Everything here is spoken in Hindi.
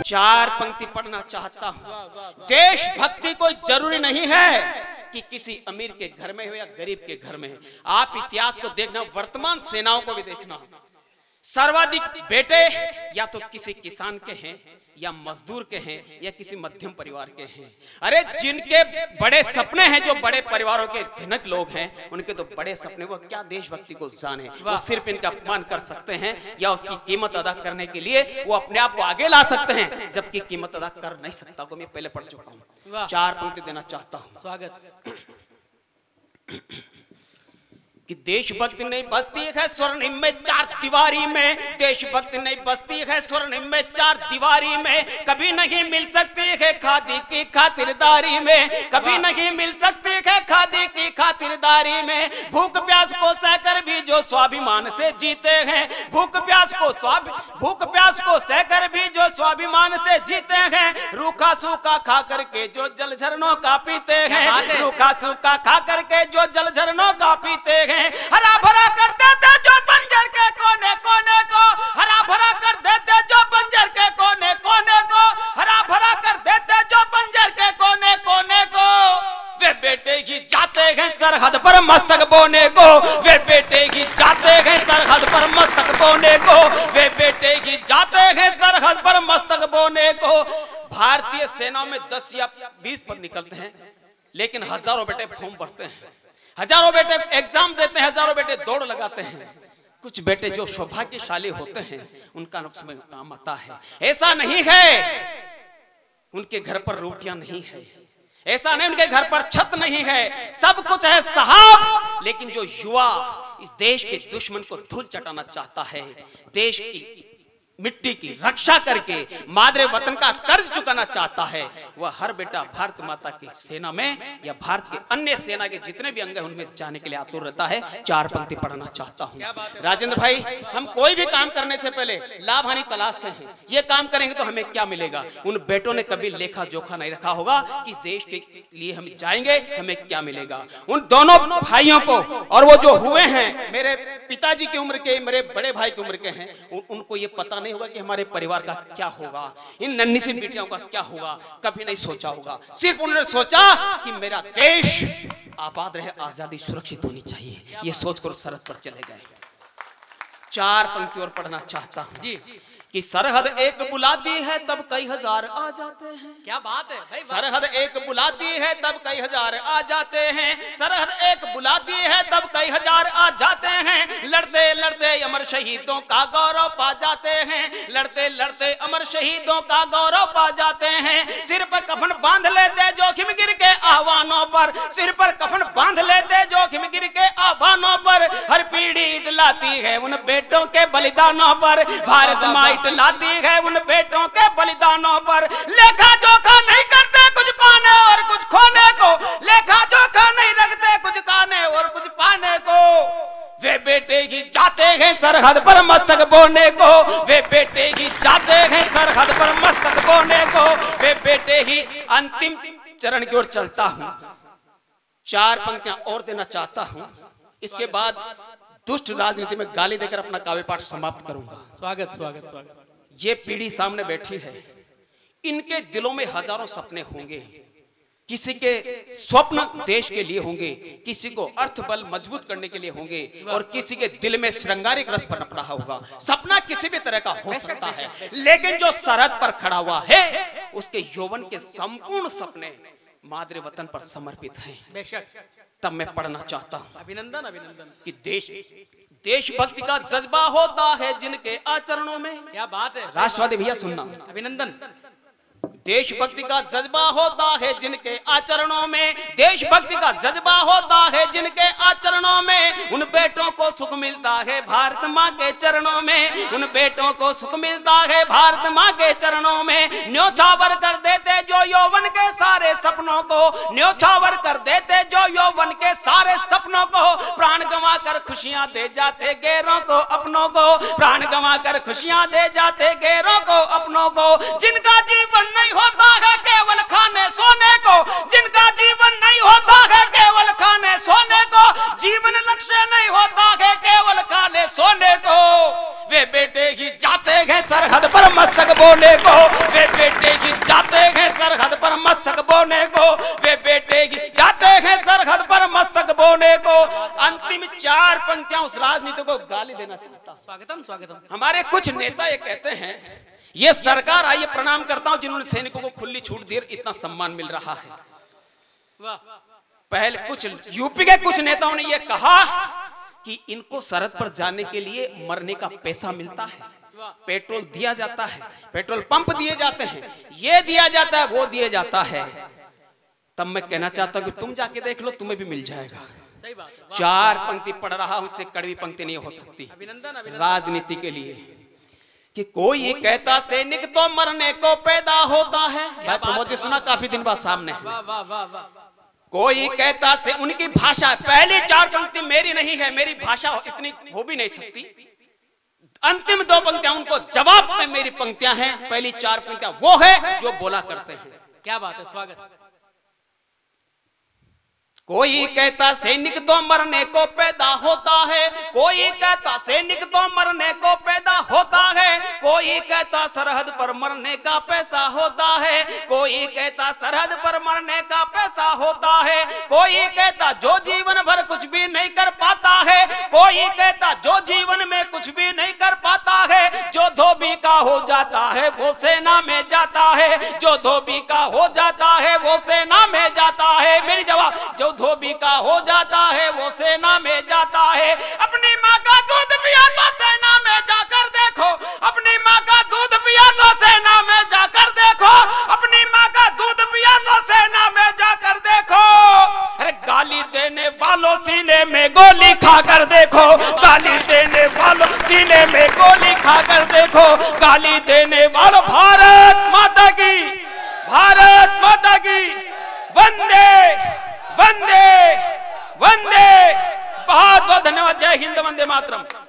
चार पंक्ति पढ़ना चाहता हूं। देशभक्ति कोई जरूरी नहीं है कि किसी अमीर के घर में हो या गरीब के घर में। आप इतिहास को देखना, वर्तमान सेनाओं को भी देखना। सर्वाधिक बेटे या तो किसी किसान के हैं या मजदूर के हैं या किसी मध्यम परिवार के हैं। अरे जिनके बड़े सपने हैं, जो बड़े परिवारों के धनिक लोग हैं, उनके तो बड़े सपने, वो क्या देशभक्ति को जाने। वो सिर्फ इनका अपमान कर सकते हैं या उसकी कीमत अदा करने के लिए वो अपने आप को आगे ला सकते हैं, जबकि कीमत अदा कर नहीं सकता को मैं पहले पढ़ चुका हूं। चार पंक्ति देना चाहता हूं। स्वागत। कि देशभक्ति नहीं बसती है स्वर्णिम में चार दीवारी में, देशभक्ति नहीं बसती है स्वर्णिम में चार दीवारी में, कभी नहीं मिल सकती है खादी की खातिरदारी में, कभी नहीं मिल सकती है खादी की खातिरदारी में। भूख प्यास को सहकर भी जो स्वाभिमान से जीते हैं, भूख प्यास को सहकर भी जो स्वाभिमान से जीते हैं, रूखा सूखा खा करके जो जल झरनों का पीते हैं, रूखा सूखा खा करके जो जल झरनों का पीते हैं। हरा भरा कर देते जो बंजर के कोने कोने को, हरा भरा कर देते जो बंजर के कोने कोने को, हरा भरा कर देते जो बंजर के कोने कोने को। वे बेटे ही जाते हैं सरहद पर मस्तक बोने को, वे बेटे ही जाते हैं सरहद पर मस्तक बोने को, वे बेटे ही जाते हैं सरहद पर मस्तक बोने को। भारतीय सेना में 10 या 20 पद निकलते हैं, लेकिन हजारों बेटे फॉर्म भरते हैं, हजारों बेटे एग्जाम देते हैं, हजारों बेटे दौड़ लगाते हैं। कुछ बेटे जो सौभाग्यशाली होते हैं उनका नफ्स में काम आता है। ऐसा नहीं है उनके घर पर रोटियां नहीं है, ऐसा नहीं उनके घर पर छत नहीं है, सब कुछ है साहब। लेकिन जो युवा इस देश के दुश्मन को धूल चटाना चाहता है, देश की मिट्टी की रक्षा करके मादरे वतन का कर्ज चुकाना चाहता है, वह हर बेटा भारत माता की सेना में या भारत के अन्य सेना के जितने भी अंग हैं उनमें जाने के लिए आतुर रहता है। चार पंक्ति पढ़ना चाहता हूं। राजेंद्र भाई, हम कोई भी काम करने से पहले लाभ हानि तलाशते हैं। ये काम करेंगे तो हमें क्या मिलेगा। उन बेटों ने कभी लेखा जोखा नहीं रखा होगा कि देश के लिए हम जाएंगे हमें क्या मिलेगा। उन दोनों भाइयों को, और वो जो हुए हैं मेरे पिताजी की उम्र के, मेरे बड़े भाई की उम्र के हैं, उनको ये पता नहीं होगा कि हमारे परिवार का क्या होगा, इन नन्ही सी बेटियों का क्या होगा, कभी नहीं सोचा होगा। सिर्फ उन्होंने सोचा कि मेरा देश आबाद रहे, आजादी सुरक्षित होनी चाहिए, ये सोचकर सरहद पर चले गए। चार पंक्ति और पढ़ना चाहता हूं जी। कि सरहद एक बुलाती है तब कई हजार आ जाते हैं। क्या बात है भाई, सरहद एक बुलाती है तब कई हजार आ जाते हैं, सरहद एक बुलाती है तब कई हजार आ जाते हैं। लड़ते लड़ते अमर शहीदों का गौरव पा जाते हैं, लड़ते लड़ते अमर शहीदों का गौरव पा जाते हैं। सिर पर कफन बांध लेते जोखिम गिर के आह्वानों पर, सिर पर कफन बांध लेते जोखिम गिर के आह्वानों पर। हर पीढ़ी इटलाती है उन बेटों के बलिदानों पर, भारत माँ लाती है उन बेटों के बलिदानों पर। लेखा जोखा नहीं करते कुछ पाने और कुछ खोने को, लेखा जोखा नहीं रखते कुछ खाने और कुछ पाने को। वे बेटे ही जाते हैं सरहद पर मस्तक बोने को, वे बेटे ही जाते हैं सरहद पर मस्तक बोने को, वे बेटे ही। अंतिम चरण की ओर चलता हूं, चार पंक्तियां और देना चाहता हूं, इसके बाद दुष्ट राजनीति में गाली देकर अपना काव्य पाठ समाप्त करूंगा। स्वागत स्वागत स्वागत। ये पीढ़ी सामने बैठी है, इनके दिलों में हजारों सपने होंगे। किसी के स्वप्न देश के लिए होंगे, किसी को अर्थ बल मजबूत करने के लिए होंगे, और किसी के दिल में श्रृंगारिक रस पनप रहा होगा। सपना किसी भी तरह का हो सकता है, लेकिन जो सरहद पर खड़ा हुआ है उसके यौवन के संपूर्ण सपने मादरे वतन पर समर्पित हैं। बेशक। तब मैं पढ़ना चाहता हूं। अभिनंदन अभिनंदन। कि देशभक्ति का जज्बा होता है जिनके आचरणों में। क्या बात है राष्ट्रवादी भैया, सुनना। अभिनंदन। देशभक्ति का जज्बा होता है जिनके आचरणों में, देशभक्ति का जज्बा होता है जिनके आचरणों में। उन बेटों को सुख मिलता है भारत माँ के चरणों में, उन बेटों को सुख मिलता है भारत माँ के चरणों में। न्योछावर कर देते जो यौवन के सारे सपनों को, न्योछावर कर देते जो यौवन के सारे सपनों को। प्राण गंवा कर खुशियां दे जाते गैरों को अपनों को, प्राण गंवा कर खुशियां दे जाते गैरों को अपनों को। जिनका जीवन नहीं होता है केवल खाने सोने को, जिनका जीवन नहीं होता है केवल खाने सोने को, जीवन लक्ष्य नहीं होता है केवल खाने सोने को। वे बेटे ही जाते हैं सरहद पर मस्तक बोने को, वे बेटे ही जाते हैं सरहद पर मस्तक बोने को, वे बेटे ही जाते हैं सरहद पर मस्तक बोने को। अंतिम 4 पंक्तियां उस राजनीति को गाली देना चाहता हूं। स्वागतम स्वागतम। हमारे कुछ नेता ये कहते हैं, ये सरकार आइए प्रणाम करता हूं जिन्होंने सैनिकों को खुली छूट दी, इतना सम्मान मिल रहा है। वाह। पहले कुछ यूपी के कुछ नेताओं ने ये कहा कि इनको सरहद पर जाने के लिए मरने का पैसा मिलता है, पेट्रोल दिया जाता है, पेट्रोल पंप दिए जाते हैं, ये दिया जाता है, वो दिया जाता है। तब मैं कहना चाहता हूं कि तुम जाके देख लो, तुम्हें भी मिल जाएगा। सही बात है। 4 पंक्ति पढ़ रहा हूं, उससे कड़वी पंक्ति नहीं हो सकती अभिनंदन राजनीति के लिए। कि कोई कहता सैनिक तो मरने को पैदा होता है, भाई प्रमोद जी सुना काफी दिन बाद सामने। वाह वाह वाह वाह। कोई कहता से उनकी भाषा, पहली 4 पंक्ति मेरी नहीं है, मेरी भाषा इतनी हो भी नहीं सकती। अंतिम 2 पंक्तियां उनको जवाब में मेरी पंक्तियां हैं, पहली 4 पंक्तियां वो है जो बोला करते हैं। क्या बात है, स्वागत। कोई कहता सैनिक तो मरने को पैदा होता है, कोई कहता सैनिक तो मरने को पैदा होता है, कोई कहता सरहद पर मरने का पैसा होता है, कोई कहता सरहद पर मरने का पैसा होता है, कोई कहता जो जीवन भर कुछ भी नहीं कर पाता है, कोई कहता जो जीवन में कुछ भी नहीं कर पाता है, जो धोबी का हो जाता है वो सेना में जाता है, जो धोबी का हो जाता है वो सेना में जाता है। मेरी जवाब, जो धोबी का हो जाता है वो सेना में जाता है। अपनी माँ का दूध पिया तो सेना में जाकर देखो, अपनी माँ का दूध पिया तो सेना में जाकर देखो, अपनी माँ का दूध पिया तो सेना में जाकर देखो। अरे गाली देने वालों सीने में गोली खाकर देखो, गाली देने वालों सीने में गोली खाकर देखो, गाली देने वालों। भारत माता की, भारत माता की, वंदे वंदे वंदे। बहुत बहुत धन्यवाद। जय हिंद, वंदे मातरम।